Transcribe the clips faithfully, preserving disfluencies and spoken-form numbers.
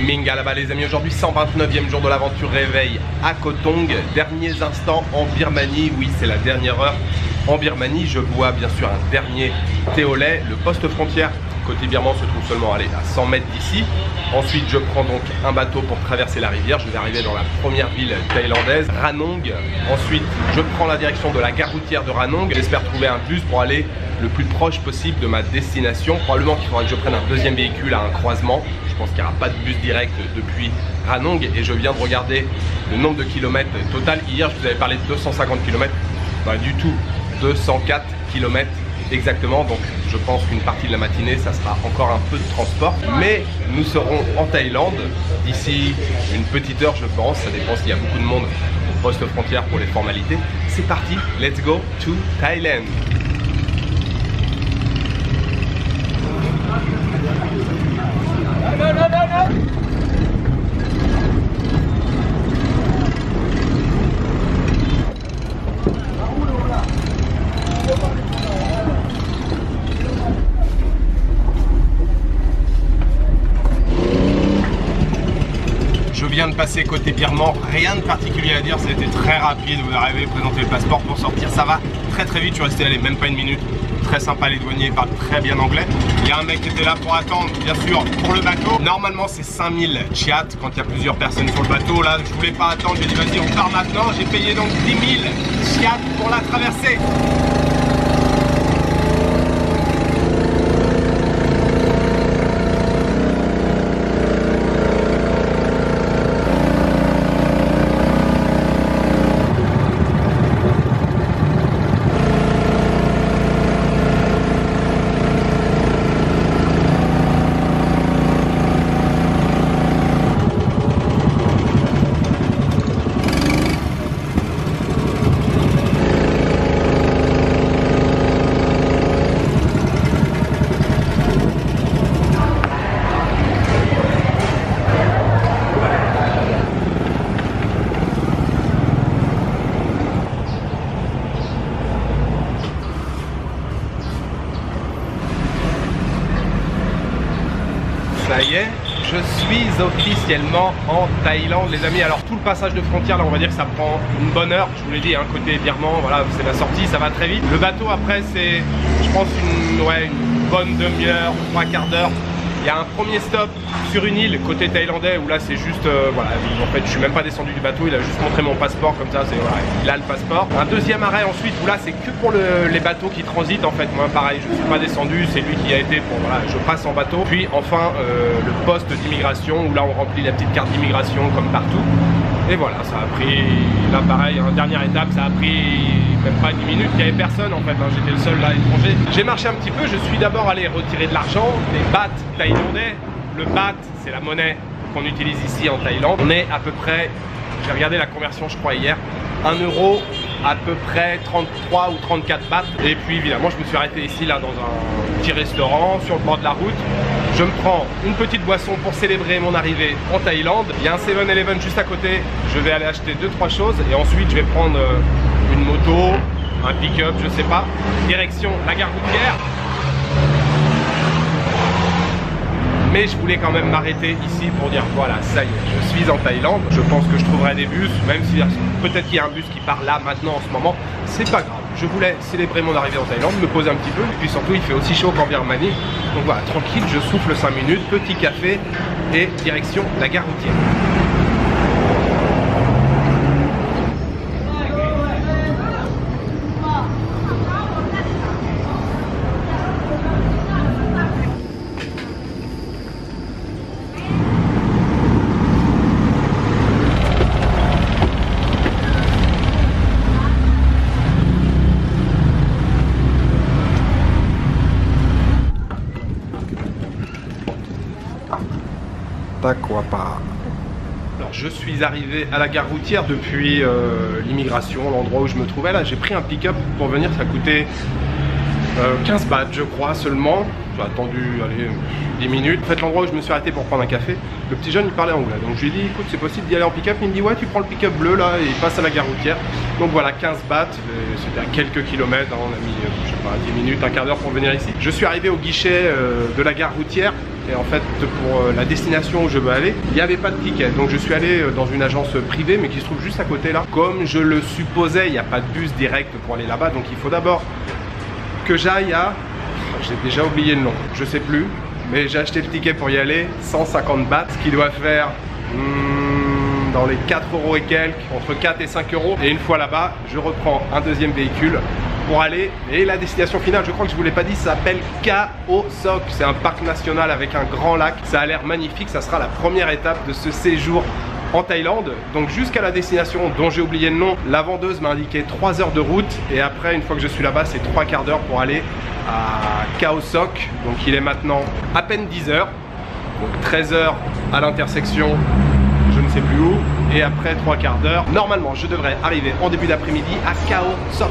Ming à la balle les amis, aujourd'hui cent vingt-neuvième jour de l'aventure réveil à Koh Tong. Derniers instants en Birmanie, oui c'est la dernière heure en Birmanie. Je bois bien sûr un dernier thé au lait. Le poste frontière côté birman se trouve seulement allez, à cent mètres d'ici. Ensuite je prends donc un bateau pour traverser la rivière. Je vais arriver dans la première ville thaïlandaise, Ranong. Ensuite je prends la direction de la gare routière de Ranong. J'espère trouver un bus pour aller le plus proche possible de ma destination. Probablement qu'il faudra que je prenne un deuxième véhicule à un croisement. Je pense qu'il n'y aura pas de bus direct depuis Ranong. Et je viens de regarder le nombre de kilomètres total. Hier je vous avais parlé de deux cent cinquante kilomètres. Pas du tout, deux cent quatre kilomètres exactement. Donc je pense qu'une partie de la matinée ça sera encore un peu de transport. Mais nous serons en Thaïlande d'ici une petite heure je pense. Ça dépend s'il y a beaucoup de monde au poste frontière pour les formalités. C'est parti, let's go to Thailand. Je viens de passer côté birman, rien de particulier à dire, ça a été très rapide, vous arrivez, présenter le passeport pour sortir, ça va très très vite, je suis resté allé même pas une minute, très sympa, les douaniers parlent très bien anglais. Il y a un mec qui était là pour attendre, bien sûr, pour le bateau. Normalement c'est cinq mille chiat quand il y a plusieurs personnes sur le bateau, là je voulais pas attendre, j'ai dit vas-y on part maintenant, j'ai payé donc dix mille chiat pour la traversée. Ça y est, je suis officiellement en Thaïlande les amis. Alors tout le passage de frontière là on va dire que ça prend une bonne heure. Je vous l'ai dit, hein, côté birman, voilà c'est la sortie, ça va très vite. Le bateau après c'est je pense une, ouais, une bonne demi-heure, trois quarts d'heure. Il y a un premier stop sur une île côté thaïlandais où là c'est juste euh, voilà, en fait je suis même pas descendu du bateau, il a juste montré mon passeport comme ça, c'est voilà, il a le passeport. Un deuxième arrêt ensuite où là c'est que pour le, les bateaux qui transitent en fait. Moi pareil, je suis pas descendu, c'est lui qui a été pour voilà, je passe en bateau. Puis enfin euh, le poste d'immigration où là on remplit la petite carte d'immigration comme partout. Et voilà, ça a pris, là pareil, hein, dernière étape, ça a pris même pas dix minutes, il n'y avait personne en fait, hein, j'étais le seul là étranger. J'ai marché un petit peu, je suis d'abord allé retirer de l'argent, des bahts thaïlandais. Le baht, c'est la monnaie qu'on utilise ici en Thaïlande. On est à peu près, j'ai regardé la conversion je crois hier, un euro à peu près trente-trois ou trente-quatre bahts. Et puis évidemment je me suis arrêté ici là dans un petit restaurant sur le bord de la route. Je me prends une petite boisson pour célébrer mon arrivée en Thaïlande. Il y a un seven eleven juste à côté, je vais aller acheter deux trois choses et ensuite je vais prendre une moto, un pick-up, je sais pas, direction la gare routière. Mais je voulais quand même m'arrêter ici pour dire voilà, ça y est, je suis en Thaïlande. Je pense que je trouverai des bus, même si peut-être qu'il y a un bus qui part là maintenant en ce moment. C'est pas grave. Je voulais célébrer mon arrivée en Thaïlande, me poser un petit peu. Et puis surtout, il fait aussi chaud qu'en Birmanie. Donc voilà, tranquille, je souffle cinq minutes, petit café et direction la gare routière. Quoi pas. Alors je suis arrivé à la gare routière depuis euh, l'immigration, l'endroit où je me trouvais là. J'ai pris un pick-up pour venir, ça coûtait euh, quinze bahts je crois seulement. J'ai attendu allez, dix minutes. En fait l'endroit où je me suis arrêté pour prendre un café, le petit jeune il parlait anglais. Donc je lui ai dit écoute c'est possible d'y aller en pick-up. Il me dit ouais tu prends le pick-up bleu là et il passe à la gare routière. Donc voilà quinze bahts, c'était à quelques kilomètres, hein, on a mis je sais pas dix minutes, un quart d'heure pour venir ici. Je suis arrivé au guichet euh, de la gare routière. et en fait pour la destination où je veux aller, il n'y avait pas de ticket. Donc je suis allé dans une agence privée mais qui se trouve juste à côté là. Comme je le supposais, il n'y a pas de bus direct pour aller là-bas, donc il faut d'abord que j'aille à... J'ai déjà oublié le nom, je sais plus, mais j'ai acheté le ticket pour y aller, cent cinquante bahts, ce qui doit faire hmm, dans les quatre euros et quelques, entre quatre et cinq euros. Et une fois là-bas, je reprends un deuxième véhicule pour aller, et la destination finale, je crois que je vous l'ai pas dit, ça s'appelle Khao Sok. C'est un parc national avec un grand lac, ça a l'air magnifique, ça sera la première étape de ce séjour en Thaïlande. Donc jusqu'à la destination dont j'ai oublié le nom, la vendeuse m'a indiqué trois heures de route, et après une fois que je suis là-bas, c'est trois quarts d'heure pour aller à Khao Sok. Donc il est maintenant à peine dix heures, donc treize heures à l'intersection je ne sais plus où, et après trois quarts d'heure, normalement je devrais arriver en début d'après-midi à Khao Sok.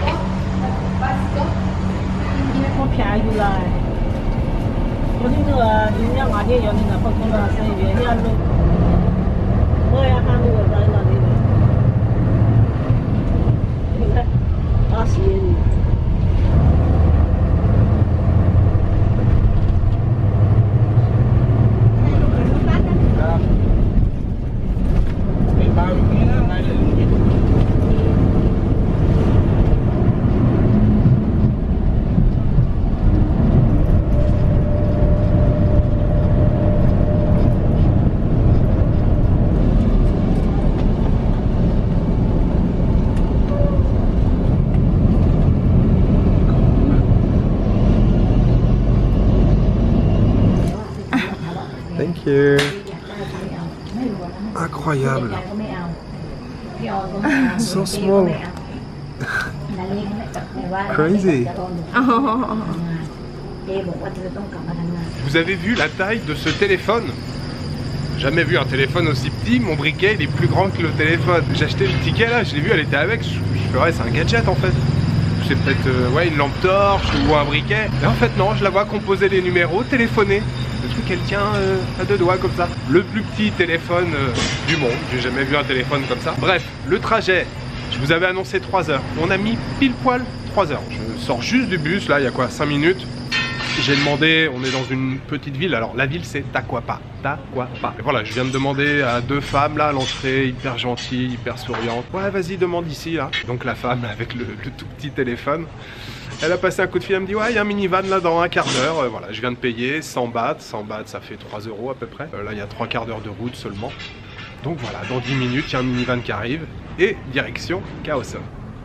Thank you. Incroyable. So small. Crazy. Vous avez vu la taille de ce téléphone? Jamais vu un téléphone aussi petit. Mon briquet il est plus grand que le téléphone. J'ai acheté le ticket là, je l'ai vu, elle était avec. Je, je ferais, c'est un gadget en fait. C'est peut-être euh, ouais, une lampe torche ou un briquet. Et en fait non, je la vois composer les numéros, téléphoner. Le truc elle tient euh, à deux doigts comme ça. Le plus petit téléphone euh, du monde. J'ai jamais vu un téléphone comme ça. Bref, le trajet, je vous avais annoncé trois heures. On a mis pile poil trois heures. Je sors juste du bus, là il y a quoi, cinq minutes. J'ai demandé, on est dans une petite ville, alors la ville c'est Taquapa, Taquapa. Et voilà, je viens de demander à deux femmes là, à l'entrée, hyper gentilles, hyper souriantes. Ouais, vas-y, demande ici là. Donc la femme avec le, le tout petit téléphone, elle a passé un coup de fil, elle me dit ouais, il y a un minivan là dans un quart d'heure. Euh, voilà, je viens de payer cent bahts, cent bahts ça fait trois euros à peu près. Euh, là il y a trois quarts d'heure de route seulement. Donc voilà, dans dix minutes, il y a un minivan qui arrive et direction Khao Sok.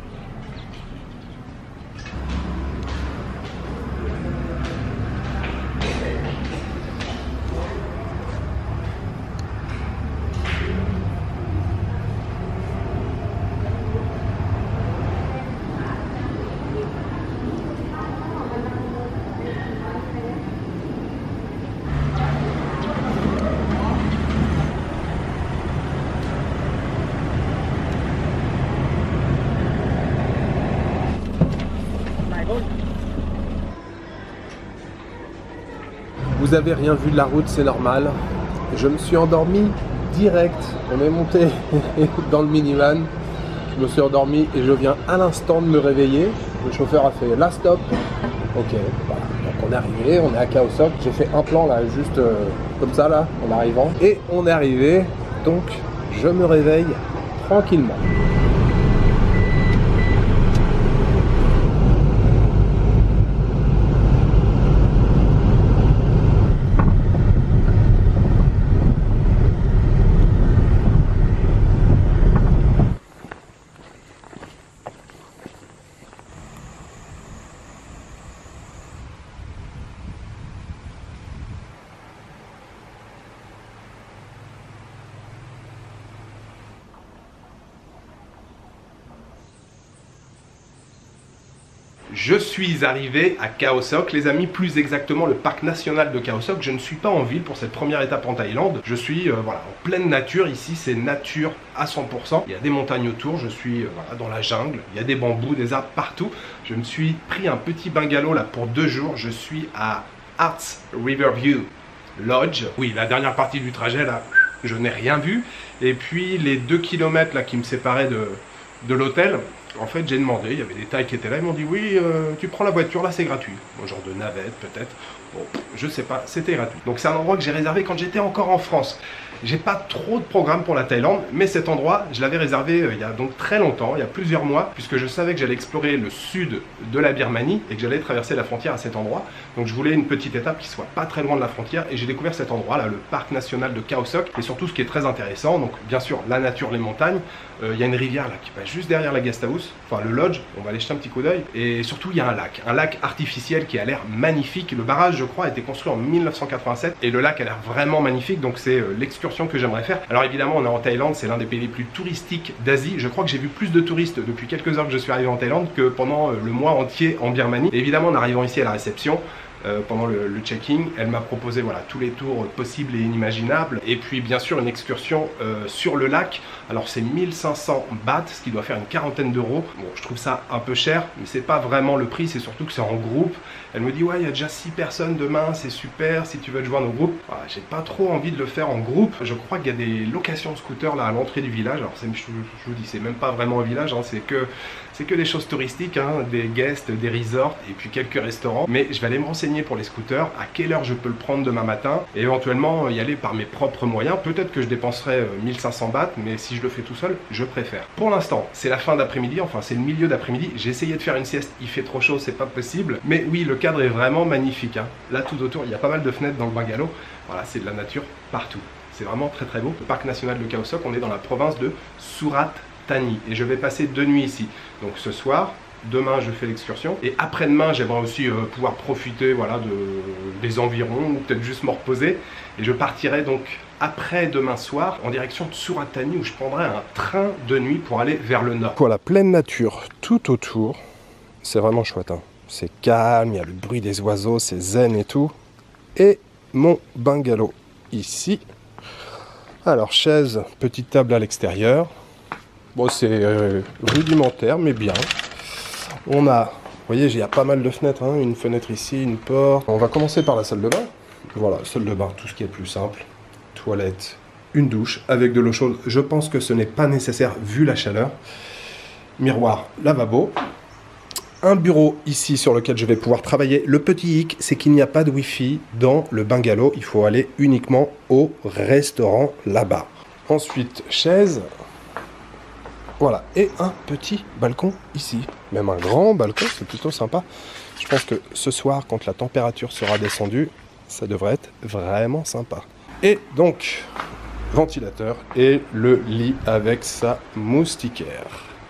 Vous avez rien vu de la route, c'est normal. Je me suis endormi direct. On est monté dans le minivan. Je me suis endormi et je viens à l'instant de me réveiller. Le chauffeur a fait la stop. Ok, voilà. Donc on est arrivé, on est à Khao Sok. J'ai fait un plan là, juste euh, comme ça là, en arrivant. Et on est arrivé. Donc je me réveille tranquillement. Je suis arrivé à Khao Sok, les amis, plus exactement le parc national de Khao Sok. Je ne suis pas en ville pour cette première étape en Thaïlande. Je suis euh, voilà, en pleine nature. Ici, c'est nature à cent pour cent. Il y a des montagnes autour. Je suis euh, voilà, dans la jungle. Il y a des bambous, des arbres partout. Je me suis pris un petit bungalow là pour deux jours. Je suis à Arts Riverview Lodge. Oui, la dernière partie du trajet là, je n'ai rien vu. Et puis les deux kilomètres là qui me séparaient de... de l'hôtel, En fait, j'ai demandé, il y avait des Thaïs qui étaient là, ils m'ont dit oui, euh, tu prends la voiture, là c'est gratuit. Bon, genre de navette peut-être. Bon, je sais pas, c'était gratuit. Donc c'est un endroit que j'ai réservé quand j'étais encore en France. J'ai pas trop de programme pour la Thaïlande, mais cet endroit, je l'avais réservé euh, il y a donc très longtemps, il y a plusieurs mois, puisque je savais que j'allais explorer le sud de la Birmanie et que j'allais traverser la frontière à cet endroit. Donc je voulais une petite étape qui soit pas très loin de la frontière et j'ai découvert cet endroit là, le parc national de Khao Sok, et surtout ce qui est très intéressant, donc bien sûr la nature, les montagnes, euh, il y a une rivière là qui passe juste derrière la guest house, enfin le lodge, on va aller jeter un petit coup d'œil, et surtout il y a un lac, un lac artificiel qui a l'air magnifique. Le barrage, je crois, a été construit en mille neuf cent quatre-vingt-sept et le lac a l'air vraiment magnifique, donc c'est euh, l'excursion que j'aimerais faire. Alors évidemment, on est en Thaïlande, c'est l'un des pays les plus touristiques d'Asie. Je crois que j'ai vu plus de touristes depuis quelques heures que je suis arrivé en Thaïlande que pendant le mois entier en Birmanie. Et évidemment, en arrivant ici à la réception, Euh, pendant le, le check-in, elle m'a proposé voilà, tous les tours possibles et inimaginables, et puis bien sûr une excursion euh, sur le lac. Alors c'est mille cinq cents bahts, ce qui doit faire une quarantaine d'euros. Bon, je trouve ça un peu cher, mais c'est pas vraiment le prix, c'est surtout que c'est en groupe. Elle me dit ouais, il y a déjà six personnes demain, c'est super, si tu veux te joindre au groupe. Voilà, j'ai pas trop envie de le faire en groupe. Je crois qu'il y a des locations de scooters là à l'entrée du village. Alors je, je vous dis, c'est même pas vraiment un village, hein, c'est que c'est que des choses touristiques, hein, des guests, des resorts et puis quelques restaurants. Mais je vais aller me renseigner pour les scooters, à quelle heure je peux le prendre demain matin et éventuellement y aller par mes propres moyens. Peut-être que je dépenserai mille cinq cents bahts, mais si je le fais tout seul, je préfère. Pour l'instant, c'est la fin d'après-midi, enfin c'est le milieu d'après-midi. J'ai essayé de faire une sieste, il fait trop chaud, c'est pas possible. Mais oui, le cadre est vraiment magnifique, hein. Là tout autour, il y a pas mal de fenêtres dans le bungalow. Voilà, c'est de la nature partout. C'est vraiment très très beau. Le parc national de Khao Sok, on est dans la province de Surat Thani et je vais passer deux nuits ici. Donc ce soir, demain je fais l'excursion et après-demain j'aimerais aussi euh, pouvoir profiter voilà, de, des environs ou peut-être juste me reposer, et je partirai donc après demain soir en direction de Surat Thani où je prendrai un train de nuit pour aller vers le nord. Voilà, pleine nature tout autour, c'est vraiment chouette, hein. C'est calme, il y a le bruit des oiseaux, c'est zen et tout, et mon bungalow ici. Alors chaise, petite table à l'extérieur. Bon, c'est euh, rudimentaire, mais bien. On a, vous voyez, il y a pas mal de fenêtres, hein, une fenêtre ici, une porte. On va commencer par la salle de bain. Voilà, salle de bain, tout ce qui est plus simple. Toilette, une douche avec de l'eau chaude. Je pense que ce n'est pas nécessaire vu la chaleur. Miroir, lavabo. Un bureau ici sur lequel je vais pouvoir travailler. Le petit hic, c'est qu'il n'y a pas de wifi dans le bungalow. Il faut aller uniquement au restaurant là-bas. Ensuite, chaise. Voilà, et un petit balcon ici. Même un grand balcon, c'est plutôt sympa. Je pense que ce soir, quand la température sera descendue, ça devrait être vraiment sympa. Et donc, ventilateur et le lit avec sa moustiquaire.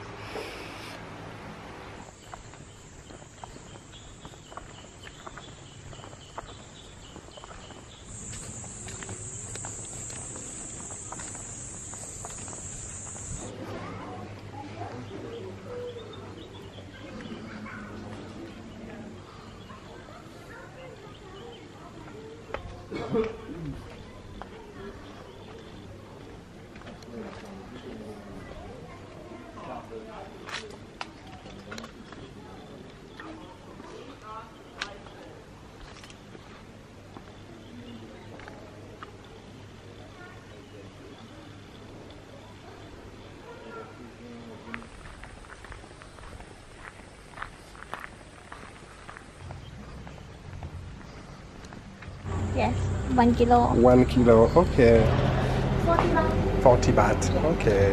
Yes, one kilo. One kilo, okay. Forty baht. Forty baht, okay.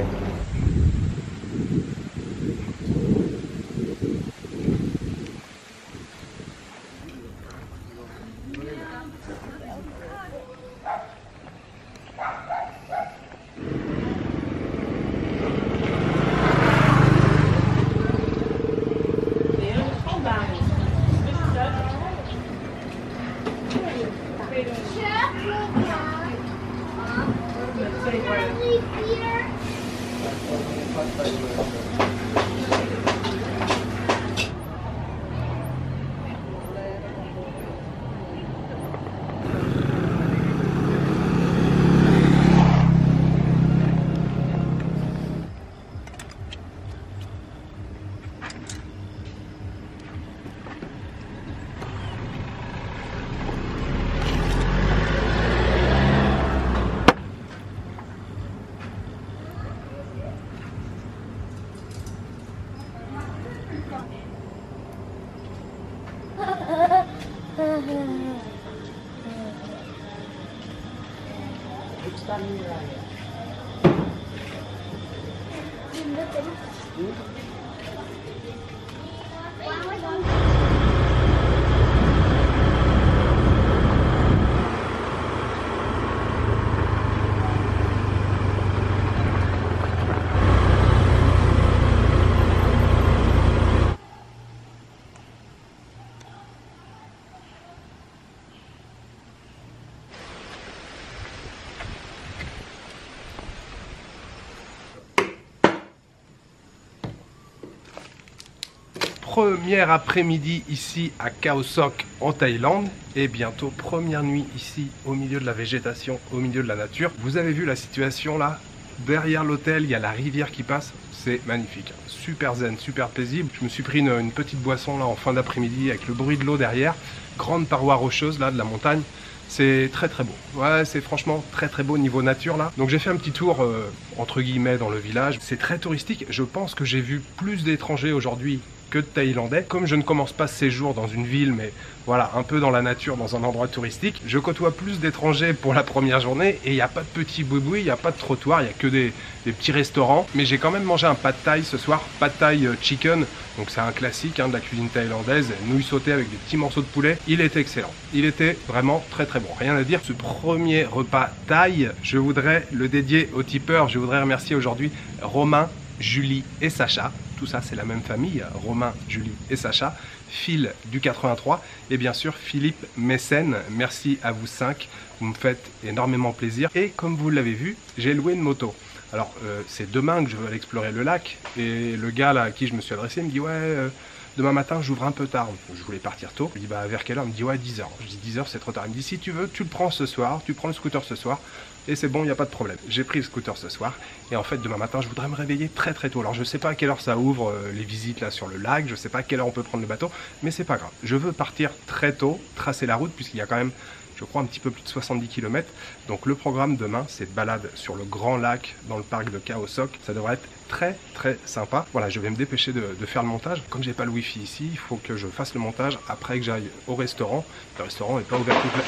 Premier après-midi ici à Khao Sok en Thaïlande et bientôt première nuit ici au milieu de la végétation, au milieu de la nature. Vous avez vu la situation là? Derrière l'hôtel, il y a la rivière qui passe, c'est magnifique. Super zen, super paisible. Je me suis pris une, une petite boisson là en fin d'après-midi avec le bruit de l'eau derrière. Grande paroi rocheuse là de la montagne. C'est très très beau. Ouais, c'est franchement très très beau niveau nature là. Donc j'ai fait un petit tour euh, entre guillemets dans le village. C'est très touristique. Je pense que j'ai vu plus d'étrangers aujourd'hui que de Thaïlandais. Comme je ne commence pas ce séjour dans une ville, mais voilà, un peu dans la nature, dans un endroit touristique, je côtoie plus d'étrangers pour la première journée et il n'y a pas de petits boui-boui, il n'y a pas de trottoir, il n'y a que des, des petits restaurants. Mais j'ai quand même mangé un pad thai ce soir, pad thai chicken, donc c'est un classique hein, de la cuisine thaïlandaise, nouilles sautées avec des petits morceaux de poulet. Il était excellent, il était vraiment très très bon, rien à dire. Ce premier repas thaï, je voudrais le dédier aux tipeurs, je voudrais remercier aujourd'hui Romain, Julie et Sacha. Tout ça, c'est la même famille, Romain, Julie et Sacha. Phil du quatre-vingt-trois et bien sûr Philippe Mécène. Merci à vous cinq, vous me faites énormément plaisir. Et comme vous l'avez vu, j'ai loué une moto. Alors, euh, c'est demain que je vais aller explorer le lac. Et le gars là, à qui je me suis adressé me dit « Ouais, euh, demain matin, j'ouvre un peu tard. » Je voulais partir tôt. Je lui dis « Bah, vers quelle heure ?» Il me dit « Ouais, dix heures. » Je dis « dix heures, c'est trop tard. » Il me dit « Si tu veux, tu le prends ce soir. Tu prends le scooter ce soir. » Et c'est bon, il n'y a pas de problème. J'ai pris le scooter ce soir. Et en fait, demain matin, je voudrais me réveiller très très tôt. Alors, je ne sais pas à quelle heure ça ouvre euh, les visites là sur le lac. Je ne sais pas à quelle heure on peut prendre le bateau. Mais c'est pas grave. Je veux partir très tôt, tracer la route, puisqu'il y a quand même, je crois, un petit peu plus de soixante-dix kilomètres. Donc, le programme demain, c'est balade sur le grand lac dans le parc de Khao Sok. Ça devrait être très très sympa. Voilà, je vais me dépêcher de, de faire le montage. Comme j'ai pas le wifi ici, il faut que je fasse le montage après que j'aille au restaurant. Le restaurant n'est pas ouvert toute la...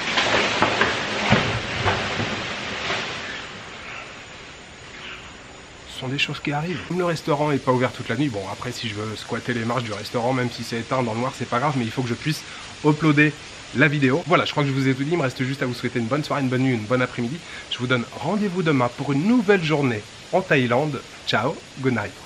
des choses qui arrivent. Comme le restaurant n'est pas ouvert toute la nuit, bon après si je veux squatter les marches du restaurant, même si c'est éteint dans le noir, c'est pas grave, mais il faut que je puisse uploader la vidéo. Voilà, je crois que je vous ai tout dit, il me reste juste à vous souhaiter une bonne soirée, une bonne nuit, une bonne après-midi. Je vous donne rendez-vous demain pour une nouvelle journée en Thaïlande. Ciao, good night.